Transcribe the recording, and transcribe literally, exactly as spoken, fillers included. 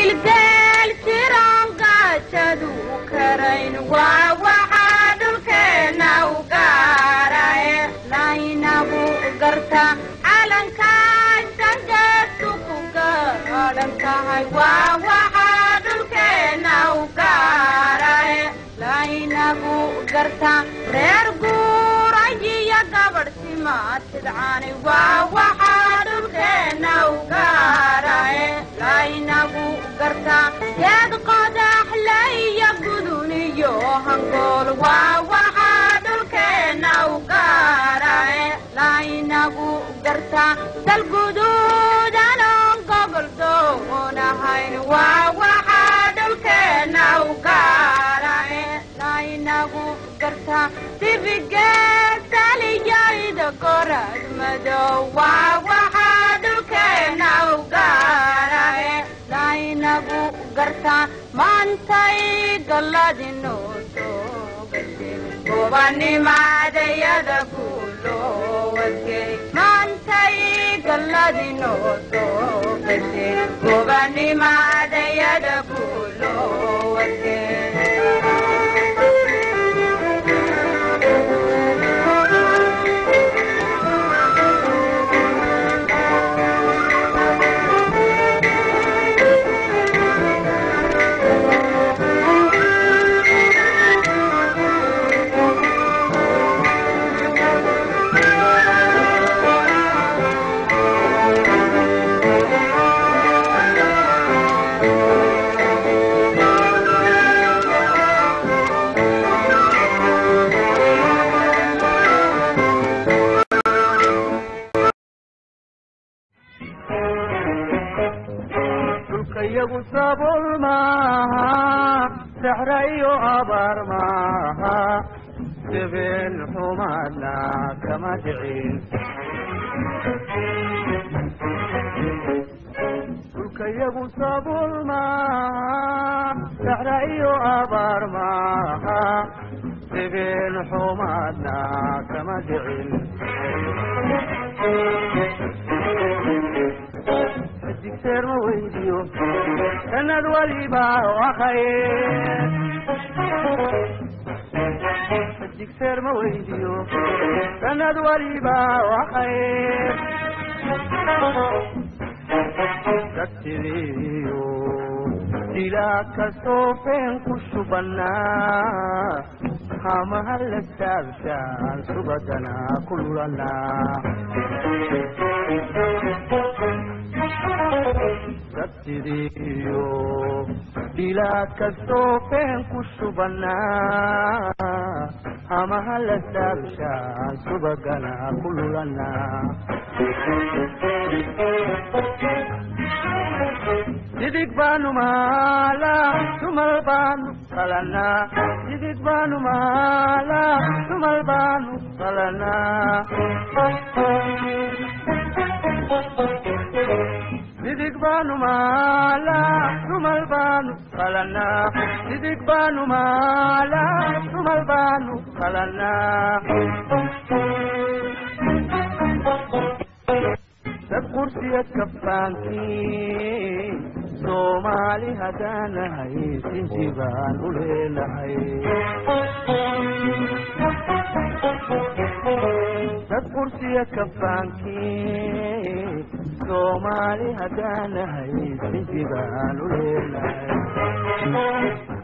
wiilgeel jiraan gaajadu karayn waa waxaadulkeena u gaarae laynagu garta calankaashan geestu ku gaadhan tahay waa waxaadulkeena u gaarae laynagu garta reer guurayiyo gabadh simaatidcaani waa waxaadulkeena u gaarae laynagu garta geed qodaxlaiyo guduniyo hangool waa waxaadulkeena u gaarae laynagu garta dalguduudanon gobol doonahayn waa waxaadulkeena u gaarae laynagu garta dibigeesaliyayda gorad madow waa waxaadulkeena u gaarae laynagu garta maantay galladinoo soo gashay gobanimadayada guulowasgey maantay galladinoo soo gashay gobanimadayada guulowasgey sabul maaha saxrayo abaar maaha sibin xumaadna kama dhicin dhulkayagu sabul maaha saxrayo abaar maaha sibin xumaadna kama dhicin الدكتور مويديو سند وليبا وخير الدكتور مويديو سند وليبا وخير تكتريو تلاك الصوفين كشبنا خام هل السابشان سبتنا كلنا تكتريو تلاك الصوفين كشبنا خام هل السابشان سبتنا كلنا Didik banu mala, tumal banu kalana. Didik banu mala, tumal banu kalana. Didik banu mala, tumal banu kalana. Didik banu mala, tumal banu kalana. kursiga kafaankii Soomaali hadanahay sinjibaan u leenahay dad kursiga kafaankii Soomaali hadanahay sinjibaan u leenahay